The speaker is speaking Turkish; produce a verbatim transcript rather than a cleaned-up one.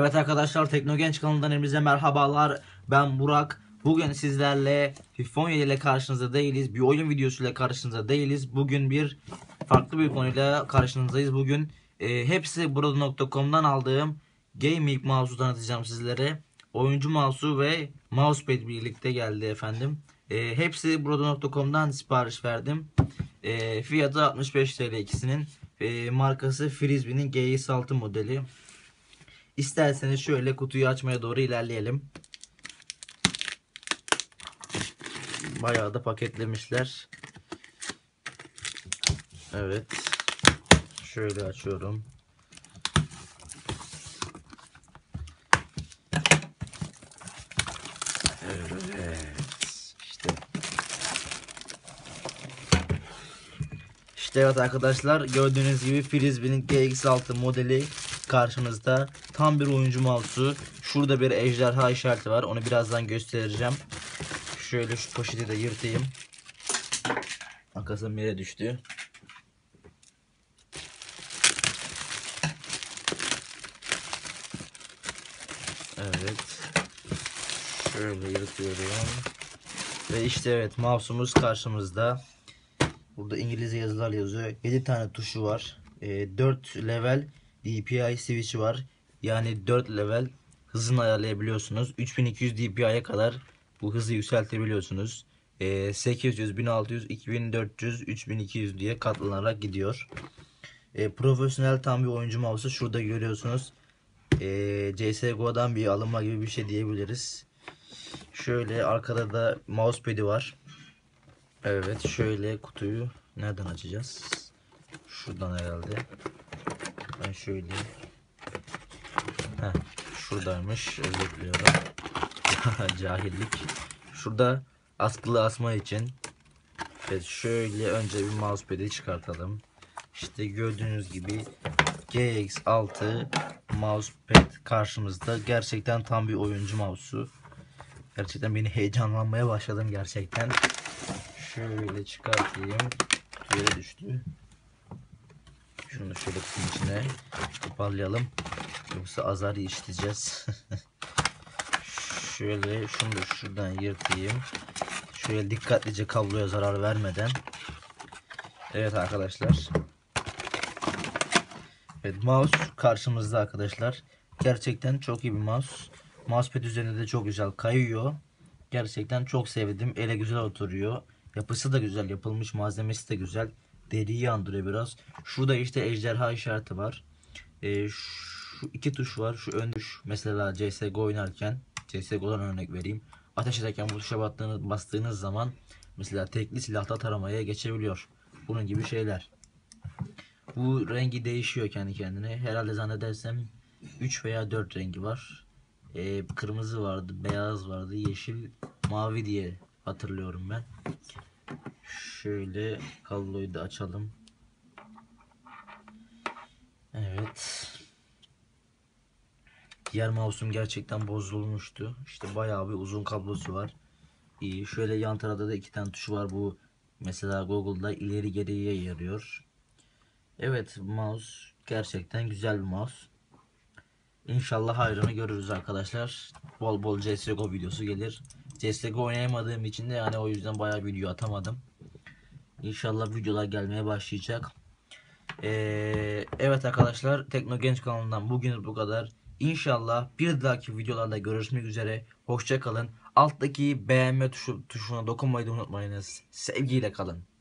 Evet arkadaşlar, Teknogenç kanalından hepinize merhabalar. Ben Burak. Bugün sizlerle FIFA on yedi ile karşınızda değiliz. Bir oyun videosuyla karşınızda değiliz. Bugün bir farklı bir konuyla karşınızdayız. Bugün e, hepsi burada nokta com'dan aldığım gaming mouse'u tanıtacağım sizlere. Oyuncu mouse'u ve mousepad birlikte geldi efendim. E, hepsi burada nokta com'dan sipariş verdim. E, fiyatı altmış beş TL ikisinin. E, markası Frisbee'nin G X altı modeli. İsterseniz şöyle kutuyu açmaya doğru ilerleyelim. Bayağı da paketlemişler. Evet. Şöyle açıyorum. Evet. İşte. İşte evet arkadaşlar, gördüğünüz gibi Frisbee'nin G X altı modeli karşınızda. Tam bir oyuncu mouse'u. Şurada bir ejderha işareti var. Onu birazdan göstereceğim. Şöyle şu poşeti de yırtayım. Makasım yere düştü. Evet. Şöyle yırtıyorum. Ve işte evet, mouse'umuz karşımızda. Burada İngilizce yazılar yazıyor. yedi tane tuşu var. E, dört level D P I switch'i var. Yani dört level hızını ayarlayabiliyorsunuz. üç bin iki yüz D P I'ye kadar bu hızı yükseltebiliyorsunuz. E, sekiz yüz, bin altı yüz, iki bin dört yüz, üç bin iki yüz diye katlanarak gidiyor. E, profesyonel tam bir oyuncu mouse'u şurada görüyorsunuz. E, C S G O'dan bir alınma gibi bir şey diyebiliriz. Şöyle arkada da mousepad'i var. Evet, şöyle kutuyu nereden açacağız? Şuradan herhalde. Ben şöyle. Heh, şuradaymış. Özür diliyorum. Cahillik. Şurada askılı asma için. Evet, şöyle önce bir mousepad'i çıkartalım. İşte gördüğünüz gibi G X altı mousepad karşımızda. Gerçekten tam bir oyuncu mouse'u. Gerçekten beni heyecanlanmaya başladım gerçekten. Şöyle çıkartayım. Yere düştü. Şunu şöyle kutunun içine toparlayalım. Yoksa azar işleyeceğiz. Şöyle şunu da şuradan yırtayım. Şöyle dikkatlice kabloya zarar vermeden. Evet arkadaşlar. Evet, mouse karşımızda arkadaşlar. Gerçekten çok iyi bir mouse. Mousepad üzerinde de çok güzel kayıyor. Gerçekten çok sevdim. Ele güzel oturuyor. Yapısı da güzel. Yapılmış malzemesi de güzel. Deriyi andırıyor biraz. Şurada işte ejderha işareti var. Ee, şu iki tuş var. Şu ön tuş. Mesela C S G O oynarken. C S G O'dan örnek vereyim. Ateş ederken bu tuşa bastığınız, bastığınız zaman mesela tekli silahta taramaya geçebiliyor. Bunun gibi şeyler. Bu rengi değişiyor kendi kendine. Herhalde zannedersem üç veya dört rengi var. Ee, kırmızı vardı, beyaz vardı, yeşil, mavi diye hatırlıyorum ben. Şöyle kabloyu da açalım. Evet. Diğer mouse'um gerçekten bozulmuştu. İşte bayağı bir uzun kablosu var. İyi. Şöyle yan tarafta da iki tane tuşu var. Bu mesela Google'da ileri geriye yarıyor. Evet, mouse gerçekten güzel bir mouse. İnşallah hayrını görürüz arkadaşlar. Bol bol C S G O videosu gelir. C S G O oynayamadığım için de yani o yüzden bayağı video atamadım. İnşallah videolar gelmeye başlayacak. Ee, evet arkadaşlar, Teknogenç kanalından bugün bu kadar. İnşallah bir dahaki videolarda görüşmek üzere. Hoşça kalın. Alttaki beğenme tuşu, tuşuna dokunmayı da unutmayınız. Sevgiyle kalın.